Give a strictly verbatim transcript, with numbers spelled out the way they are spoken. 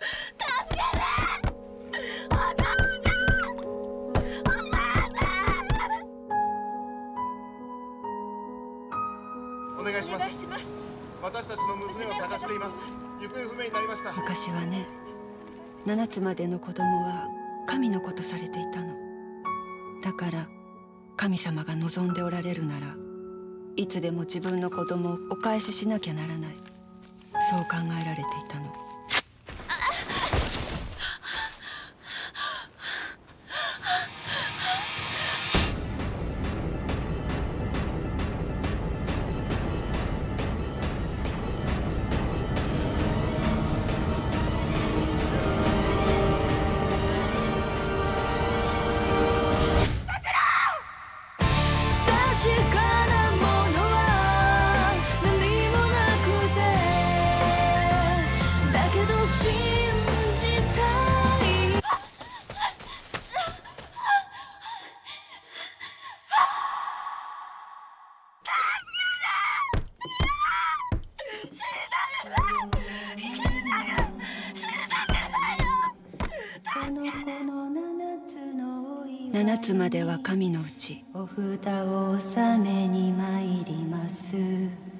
助けて！お父さん！お母さん！ お願いします。私たちの娘を探しています。行方不明になりました。 昔はね、七つまでの子供は神の子とされていたの。だから神様が望んでおられるなら、いつでも自分の子供をお返ししなきゃならない、そう考えられていたの。 確かなものは何もなくて、だけど信じたい。 七つまでは神のうち。お札を納めに参ります。